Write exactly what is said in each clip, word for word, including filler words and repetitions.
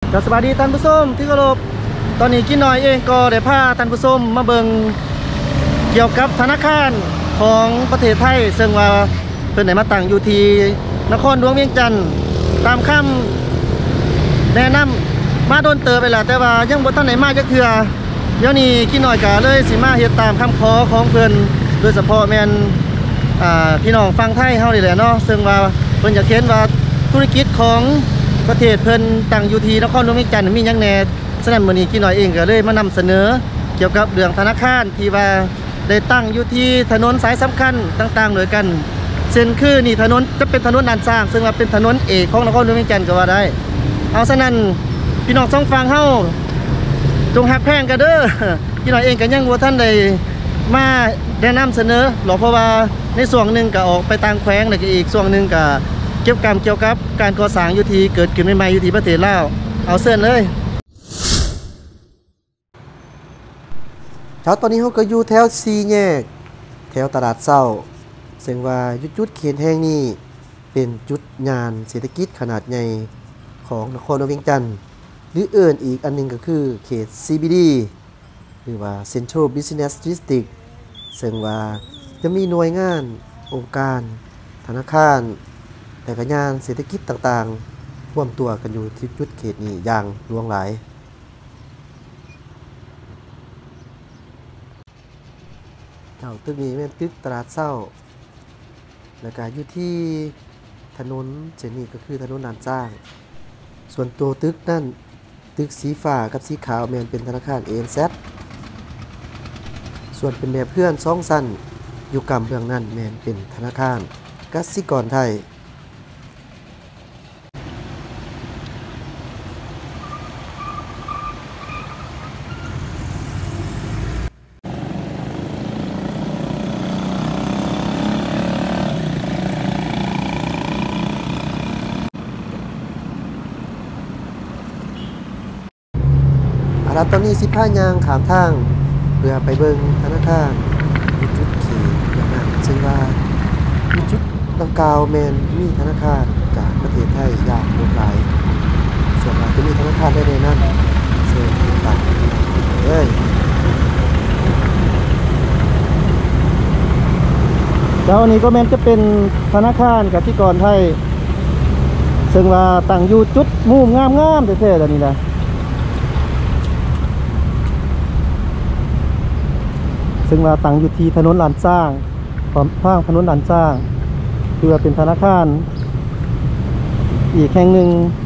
ก็สวัสดีท่านผู้ชมที่เคารพตอนนี้กินหน่อยเองก็ได้พาท่านผู้ชมมาเบิ่งเกี่ยวกับธนาคารของประเทศไทยซึ่งว่าเพิ่นได้มาตั้งอยู่ที่นครหลวงเวียงจันทร์ตามคำแนะนำมาโดนเติบไปแล้วแต่ว่ายังบ่ทันได้มาจักเทื่อเดี๋ยวนี้กินหน่อยก็เลยสิมาเฮ็ดตามคำขอของเพิ่นโดยเฉพาะแม่นอ่าพี่น้องฟังไทยเฮานี่แหละเนาะซึ่งว่าเพิ่นอยากเห็นว่าธุรกิจของประเทศเพิ่นตั้งอยู่ที่นครหลวงเวียงจันทร์มีหยังแหน่ฉะนั้นมื้อนี้กินหน่อยเองก็เลยมานำเสนอเกี่ยวกับเรื่องธนาคารที่ว่าได้ตั้งอยู่ที่ถนนสายสำคัญต่างๆโดยกันเส้นคือนี่ถนนจะเป็นถนนด่านสร้างซึ่งว่าเป็นถนนเอกของนครหลวงเวียงจันทร์ก็ว่าได้เอาฉะนั้นพี่น้องสองฝั่งเฮาจงฮักแพงกันเด้อพี่น้องเองก็ยังบ่ทันได้มาแนะนำเสนอหรอกเพราะว่าในส่วนหนึ่งก็ออกไปต่างแขวงแล้วก็อีกส่วนหนึ่งก็เกี่ยวกับเกี่ยวกับการก่อสร้างอยู่ที่เกิดขึ้นใหม่ๆอยู่ที่ประเทศลาวเอาเชิญเลยครับตอนนี้เราก็อยู่แถวสี่แยกแถวตลาดเช้าซึ่งว่าจุดๆเขตแห่งนี้เป็นจุดงานเศรษฐกิจขนาดใหญ่ของนครหลวงเวียงจันทร์หรือเอื่นอีกอันนึงก็คือเขต ซี บี ดี หรือว่า Central Business District ซึ่งว่าจะมีหน่วยงานองค์การธนาคารและก็งานเศรษฐกิจต่างๆร่วมตัวกันอยู่ที่จุดเขตนี้อย่างหลวงหลายเจ้าตึกนี้เป็นตึกตลาดเช้าแล้วก็อยู่ที่ถนนเส้นนี้ก็คือถนนด่านสร้างส่วนตัวตึกนั่นตึกสีฟ้ากับสีขาวแม่นเป็นธนาคาร เอ เอ็น แซด ส่วนเป็นแบบเพื่อนสองสั้นอยู่กำเบื้องนั้นแม่นเป็นธนาคารกสิกรไทยอาตอนนี้สิพายางขามทางเพื่อไปเบิ่งธนาคารอยู่จุดเขตอย่างนั้นซึ่งว่าอยู่จุดดังกล่าวแมนมีธนาคารจากประเทศไทยอย่างหลากหลายส่วนมากจะมีธนาคารได้ในนั้นเชิญติดตามเลยแล้วอันนี้ก็แม่นจะเป็นธนาคารกสิกรไทยซึ่งว่าตั้งอยู่จุดมุมงามๆแท้ๆแบบนี้นะซึ่งว่าตั้งอยู่ที่ถนนลานสร้างความทางถนนลานสร้างเพื่อเป็นธนาคารอีกแห่งหนึ่ง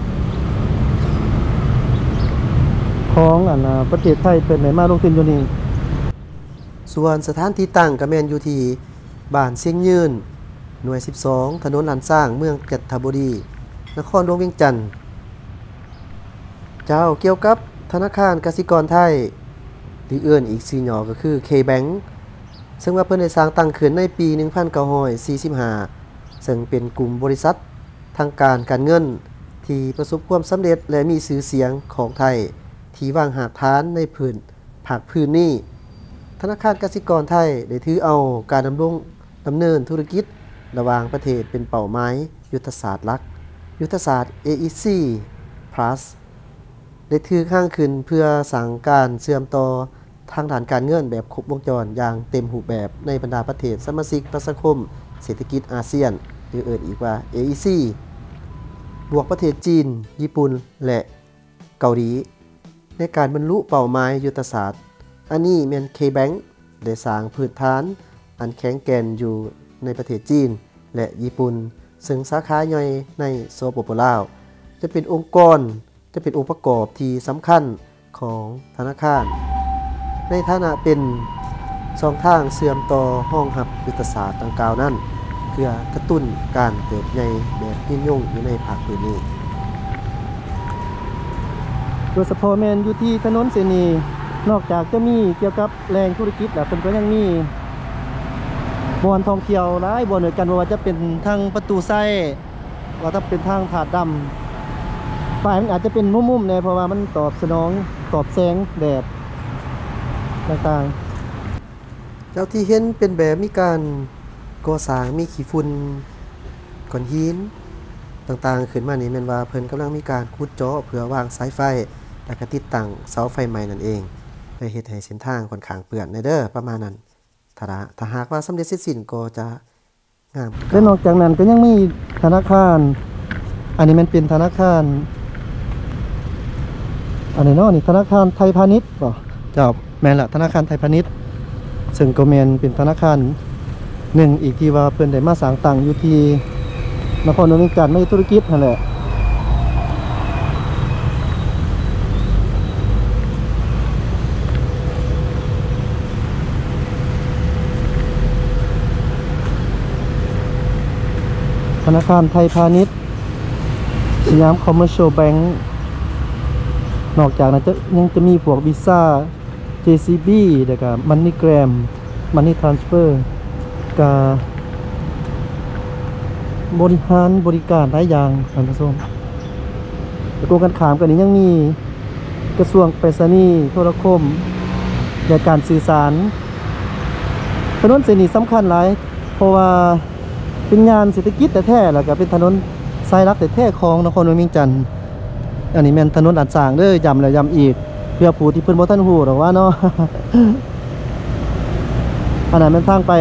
ของอันประเทศไทยเป็นไหนมาลงทุนอยู่นี่ส่วนสถานที่ตั้งก็แม่นอยู่ที่บ้านเสียงยืนหน่วยสิบสองถนนลานสร้างเมืองจันทบุรีนครหลวงเวียงจันทร์เจ้าเกี่ยวกับธนาคารกสิกรไทยหรือเอื่นอีกชื่อย่อก็คือ K-Bank ซึ่งว่าเพิ่นได้สร้างตั้งขึ้นในปี หนึ่งพันเก้าร้อยสี่สิบห้า ซึ่งเป็นกลุ่มบริษัททางการการเงินที่ประสบความสำเร็จและมีชื่อเสียงของไทยที่วางรากฐานในพื้นภาคพื้นนี้ธนาคารกสิกรไทยได้ถือเอาการดำรงดำเนินธุรกิจระหว่างประเทศเป็นเป้าหมายยุทธศาสตร์หลักยุทธศาสตร์ เอ อี ซี Plusได้ถือข้างขึ้นเพื่อสั่งการเชื่อมต่อทางด้านการเงินแบบครบวงจรอย่างเต็มรูปแบบในบรรดาประเทศสมาชิกประชาคมเศรษฐกิจอาเซียนหรือเอ่ยอีกว่า เอ อี ซี บวกประเทศจีนญี่ปุ่นและเกาหลีในการบรรลุเป้าหมายยุทธศาสตร์อันนี้แม่น K-Bank ได้สร้างพื้นฐานอันแข็งแกร่งอยู่ในประเทศจีนและญี่ปุ่นซึ่งสาขาย่อยในสปป.ลาวจะเป็นองค์กรจะเป็นองค์ประกอบที่สำคัญของธนาคารในฐานะเป็นช่องทางเชื่อมต่อห้องรับยุทธศาสตร์ดังกล่าวนั้นเพื่อกระตุ้นการเติบใหญ่แบบยิ่งยงอยู่ในภาคพื้นนี้โดยเฉพาะแม่นอยู่ที่ถนนเส้นนี้นอกจากจะมีเกี่ยวกับแหล่งธุรกิจแล้วเพิ่นก็ยังมีบ่อนท่องเที่ยวหลายบ่อนด้วยกันว่าจะเป็นทางประตูไส้ว่าถ้าเป็นทางผาดดำฝ่ายมันอาจจะเป็นมุมๆเนี่ยเพราะว่ามันตอบสนองตอบแสงแดดต่างๆเจ้าที่เห็นเป็นแบบมีการก่อสร้างมีขี้ฝุ่นก้อนหินต่างๆขึ้นมานี่แม่นว่าเพิ่นกำลังมีการขุดเจาะเพื่อวางสายไฟแล้วก็ติดตั้งเสาไฟใหม่นั่นเองเพื่อเฮ็ดให้เส้นทางค่อนข้างเปื้อนเด้อประมาณนั้นถ้าถ้าหากว่าสำเร็จเสร็จสิ้นก็จะงามและนอกจากนั้นก็ยังมีธนาคารอันนี้มันเป็นธนาคารอันนี้เนาะนี่ธนาคารไทยพาณิชย์บ่เจ้าแม่นละธนาคารไทยพาณิชย์ซึ่งก็แม่นเป็นธนาคารหนึ่งอีกที่ว่าเพิ่นได้มาสร้างตั้งอยู่ที่นครหลวงเวียงจันทน์ไม่ธุรกิจนั่นแหละธนาคารไทยพาณิชย์สยามคอมเมอร์เชียลแบงค์นอกจากนั้นจะยังจะมีพวกวีซ่า เจ ซี บี แล้วก็มันนี่แกรมมันนี่ทรานสเฟอร์กับบริหารบริการหลายอย่างท่านผู้ชมตรงกันข้ามกันนี้ยังมีกระทรวงไปรษณีย์โทรคมและการสื่อสารถนนเส้นนี้สำคัญหลายเพราะว่าเป็นงานเศรษฐกิจแต่แท้แล้วก็เป็นถนนสายหลักแต่แท้ของนครหลวงเวียงจันทน์อันนี้แม่นถนนอันสร้างเด้อย้ำแล้วย้ำอีกเพื่อผู้ที่เพิ่นบ่ทันฮู้หรอกว่าเนาะ อันนั้นเป็นทางไป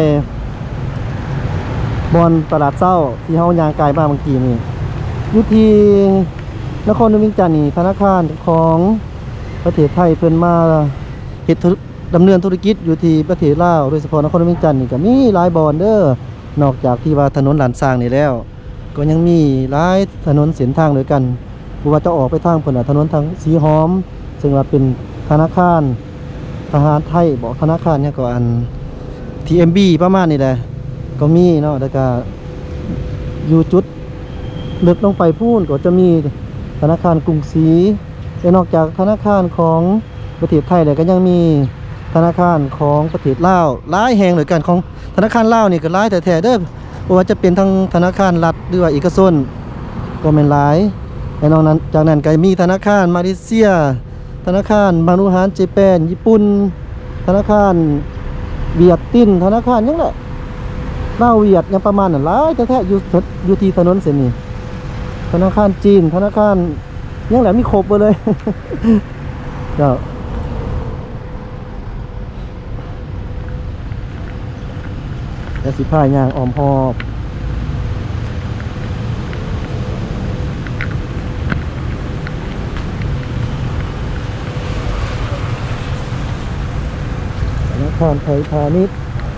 บอนตลาดเช้าที่เฮาย่างกายมาเมื่อกี้นี่อยู่ที่นครหลวงเวียงจันทน์นี่ธนาคารของประเทศไทยเพิ่นมาเฮ็ดดำเนินธุรกิจอยู่ที่ประเทศลาวโดยเฉพาะนครหลวงเวียงจันทน์นี่ก็มีหลายบ่อนเด้อนอกจากที่ว่าถนนหลานสร้างนี่แล้วก็ยังมีหลายถนนเส้นทางด้วยกันบ่ว่าจะออกไปทางเพิ่นน่ะถนนทางสีหอมซึ่งว่าเป็นธนาคารทหารไทยบอกธนาคารเนี่ยก็อัน ที เอ็ม บี ประมาณนี้แหละก็มีเนาะแล้วก็อยู่จุดลึกลงไปพูนก็จะมีธนาคารกรุงศรีและนอกจากธนาคารของประเทศไทยแล้วก็ยังมีธนาคารของประเทศลาวหลายแห่งด้วยกันของธนาคารลาวนี่ก็หลายแต่แท้เด้อบ่ว่าจะเป็นทั้งธนาคารรัฐหรือว่าเอกชนก็แม่นหลายและนอกนั้นจากนั้นก็มีธนาคารมาเลเซียธนาคารมานุฮานเจแปนญี่ปุ่นธนาคารเวียดตินธนาคารยังแหละลาวเวียดยังประมาณนั้นหลายแต่แท้อยู่อยู่ที่ถนนเส้นนี้ธนาคารจีนธนาคารยังแหละมีครบหมดเลย เจ้าและสิพายย่างอ้อมหอบธนาคารไทยพาณิชย์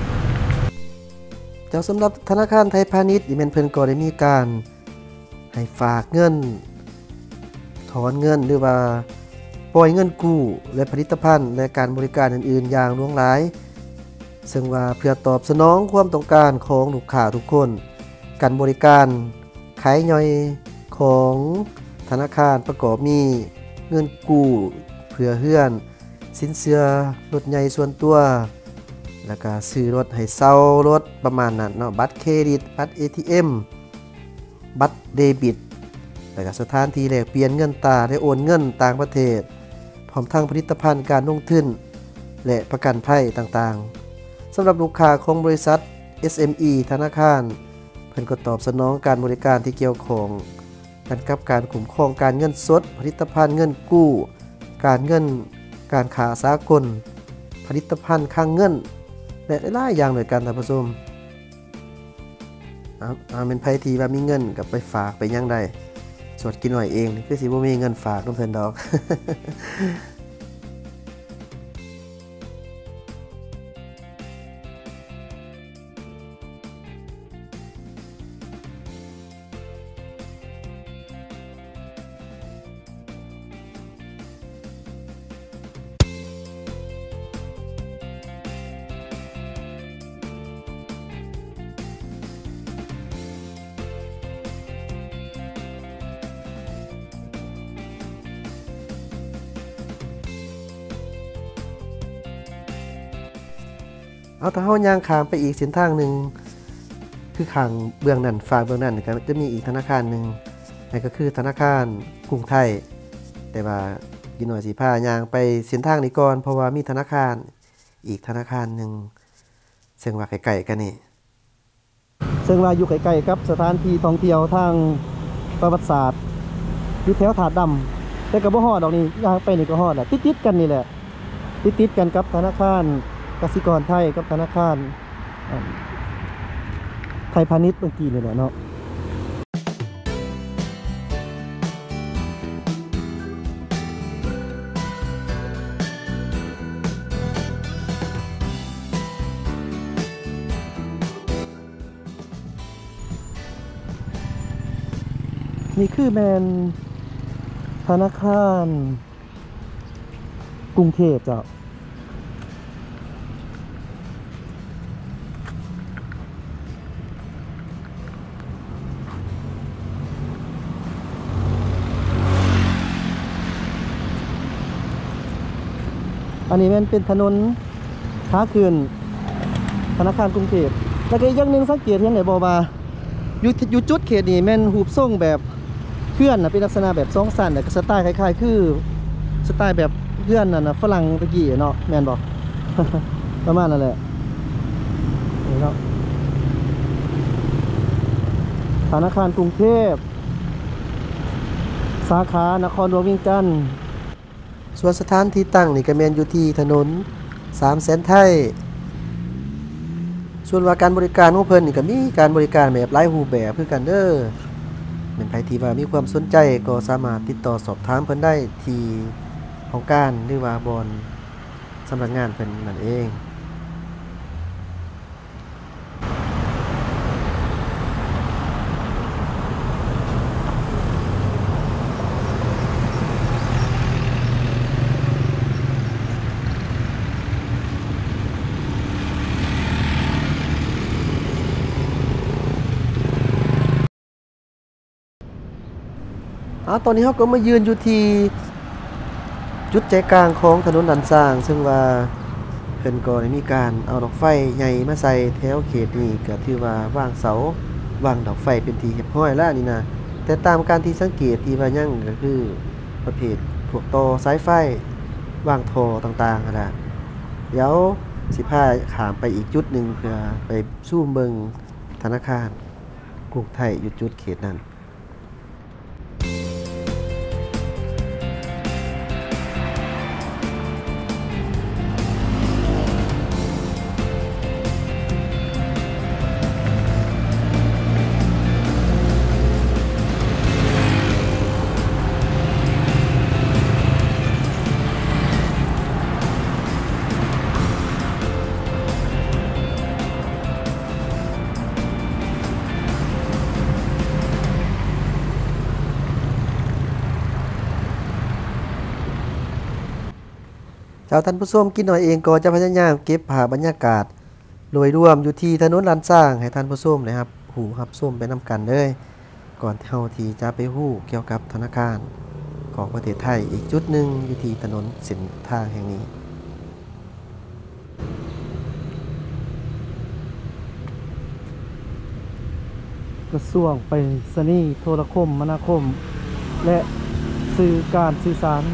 เจ้าสำหรับธนาคารไทยพาณิชย์ดิเมนเพิ่นก็ได้มีการให้ฝากเงินถอนเงินหรือว่าปล่อยเงินกู้และผลิตภัณฑ์และการบริการอื่นๆอย่างหลวงหลายซึ่งว่าเพื่อตอบสนองความต้องการของลูกค้าทุกคนการบริการขายย่อยของธนาคารประกอบมีเงินกู้เพื่อเฮือนสินเชื่อรถใหญ่ส่วนตัวแล้วก็ซื้อรถให้เซารถประมาณนั้นเนาะบัตรเครดิตบัตร เอ ที เอ็ม บัตรเดบิตแล้วก็สถานที่แลกเปลี่ยนเงินตราและโอนเงินต่างประเทศพร้อมทั้งผลิตภัณฑ์การลงทุนและประกันภัยต่างๆสำหรับลูกค้าของบริษัท เอส เอ็ม อี ธนาคารเพิ่นก็ตอบสนองการบริการที่เกี่ยวข้องกันกับการคุ้มครองการเงินสดผลิตภัณฑ์เงินกู้การเงินการค้าสากลผลิตภัณฑ์คลังเงินและหลายอย่างด้วยกันท่านผู้ชมอ่าเป็นไผที่ว่ามีเงินกับไปฝากไปยังได้สวดกินหน่อยเองคือสิบ่มีเงินฝากนำเพิ่นดอก เอาถ้าเฮาย่างข้ามไปอีกเส้นทางหนึ่งคือข้างเบื้องนั้นฝ่าเบื้องนั้นก็จะมีอีกธนาคารหนึ่งนั่นก็คือธนาคารกรุงไทยแต่ว่ายินหน่อยสิพาย่างไปเส้นทางนี้ก่อนเพราะว่ามีธนาคารอีกธนาคารหนึ่งซึ่งว่าใกล้ๆกันนี่ซึ่งว่าอยู่ใกล้ๆกับสถานที่ท่องเที่ยวทางตประวัติศาสตร์อยู่แถวถาดดำแต่ก็บ่ฮอดดอกนี่ย่างไปนี่ก็ฮอดแหละติดๆกันนี่แหละติดๆกันกับธนาคารกสิกรไทยกับธนาคารไทยพาณิชย์เมื่อกี้นี่แหละเนาะนี่คือแมนธนาคารกรุงเทพเจ้าอันนี้มันเป็นถนนขาขึ้นธนาคารกรุงเทพแล้วก็อีกอย่างหนึ่งสังเกตเห็นไหนบ่ว่าอยู่อยู่จุดเขตนี่แม่นรูปทรงแบบเพื่อนนะเป็นลักษณะแบบสองสันแต่สไตล์คล้ายๆคือสไตล์แบบเพื่อนน่ะนะฝรั่งตะกี้เนาะแม่นบอก ประมาณนั่นแหละนี่เนาะธนาคารกรุงเทพสาขานครหลวงเวียงจันทร์ส่วนสถานที่ตั้งนี่ก็แม่นอยู่ที่ถนนสามแสนไทยส่วนว่าการบริการของเพิ่นนี่ก็มีการบริการแบบหลายรูปแบบคือกันเด้อแม่นไผที่ว่ามีความสนใจก็สามารถติดต่อสอบถามเพิ่นได้ที่ของการหรือว่าบอนสำนักงานเพิ่นนั่นเองอ่าตอนนี้เราก็มายืนอยู่ที่จุดใจกลางของถนนดันสร้างซึ่งว่าเพิ่นก็ได้มีการเอาดอกไฟใหญ่มาใส่แถวเขตนี้ก็ถือว่าวางเสาวางดอกไฟเป็นที่เรียบร้อยแล้วนี่นะแต่ตามการที่สังเกตที่ว่ายังก็คือประเภทพวกต่อสายไฟวางท่อต่างๆนะเดี๋ยวสิพาข้ามไปอีกจุดหนึ่งเพื่อไปซูมเบิ่งธนาคารกรุงไทยอยู่จุดเขตนั้นเจ้าท่านผู้ชมกินหน่อยเองก็จะพยายามเก็บภาพบรรยากาศโดยรวมอยู่ที่ถนนลานสร้างให้ท่านผู้ชมนะครับหูรับชมไปนำกันเลยก่อนเท่าที่จะไปฮู้เกี่ยวกับธนาคารของประเทศไทยอีกจุดหนึ่งอยู่ที่ถนนเส้นทางแห่งนี้กระทรวงไปรษณีย์โทรคมนาคมและสื่อการสื่อสาร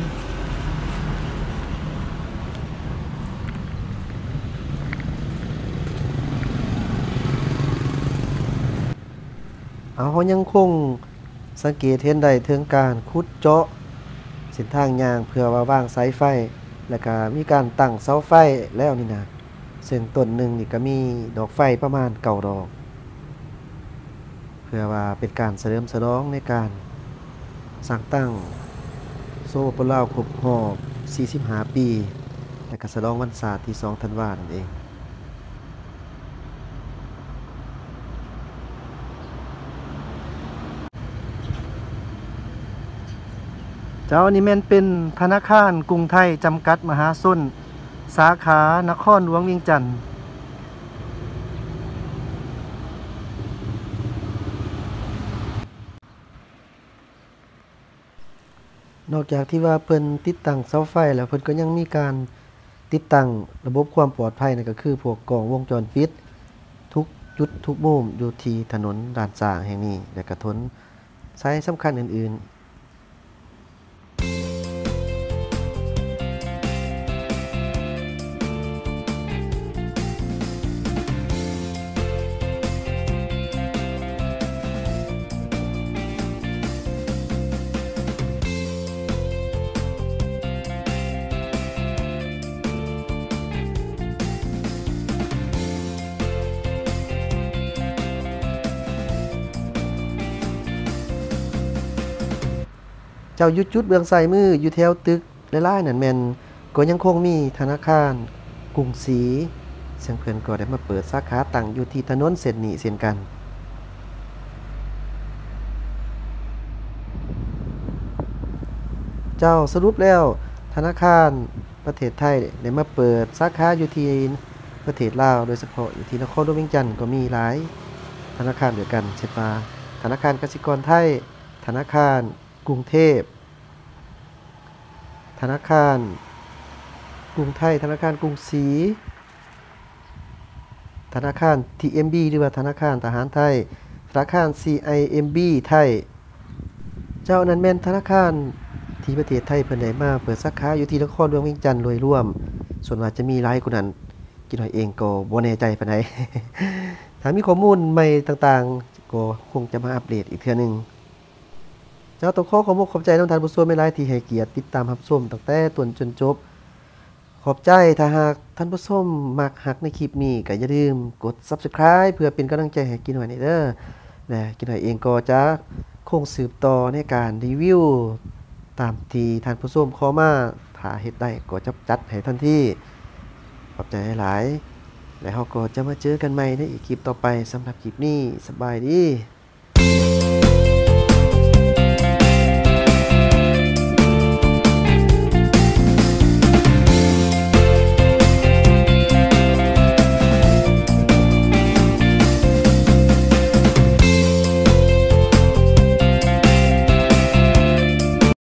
เอาเขายังคงสังเกตเห็นได้ถึงการขุดเจาะเส้นทางยางเพื่อว่าวางสายไฟและก็มีการตั้งเสาไฟแล้วนี่นะซึ่งต้นหนึ่งนี่ก็มีดอกไฟประมาณเก้าดอกเพื่อว่าเป็นการเสริมสร้องในการสร้างตั้งโซโปลาวครบรอบสี่สิบห้าปีและก็ฉลองวันศาสตร์ที่สองธันวาคมนั่นเองเจ้านี่แม่นเป็นธนาคารกรุงไทยจำกัดมหาชนสาขานครหลวงเวียงจันทน์นอกจากที่ว่าเพิ่นติดตั้งเสาไฟแล้วเพิ่นก็ยังมีการติดตั้งระบบความปลอดภัยนั่นก็คือพวกกล้องวงจรปิดทุกจุดทุกมุมอยู่ที่ถนนด่านสร้างแห่งนี้และก็ถนนสายสำคัญอื่นๆ เจ้ายุดจุดเบื้องซ้ายมืออยู่แถวตึกหลายๆนั่นแม่นก็ยังคงมีธนาคารกรุงศรีซึ่งเพิ่นก็ได้มาเปิดสาขาตั้งอยู่ที่ถนนเส้นนี้เช่นกันเจ้าสรุปแล้วธนาคารประเทศไทยได้มาเปิดสาขาอยู่ที่ประเทศลาวโดยเฉพาะอยู่ที่นครหลวงเวียงจันทน์ก็มีหลายธนาคารด้วยกันเช่นว่าธนาคารกสิกรไทยธนาคารกรุงเทพธนาคารกรุงไทยธนาคารกรุงศรีธนาคาร ที เอ็ม บี หรือว่าธนาคารทหารไทยธนาคาร ซี ไอ เอ็ม บี ไทยเจ้านั้นแม่นธนาคารที่ประเทศไทยเพิ่นได้มาเปิดสาขาอยู่ที่นครหลวงเวียงจันทน์โดยรวมส่วนว่าจะมีหลายกว่านั้นกินหอยเองก็บ่แน่ใจปานใด ถ้ามีข้อมูลใหม่ต่างๆก็คงจะมาอัปเดตอีกเทื่อนึงเจ้าต้องขอขอบคุณขอบใจน้องท่านผู้ชมหลายๆที่ให้เกียรติติดตามรับชมตั้งแต่ต้นจนจบขอบใจถ้าหากท่านผู้ชมมักฮักในคลิปนี้ก็อย่าลืมกด Subscribe เพื่อเป็นกำลังใจให้กินหอยเด้อและกินหอยเองก็จะคงสืบต่อในการรีวิวตามที่ท่านผู้ชมขอมาถ้าเฮ็ดได้ก็จะจัดให้ทันทีขอบใจหลายๆแล้วเราก็จะมาเจอกันใหม่ในอีกคลิปต่อไปสำหรับคลิปนี้สบายดี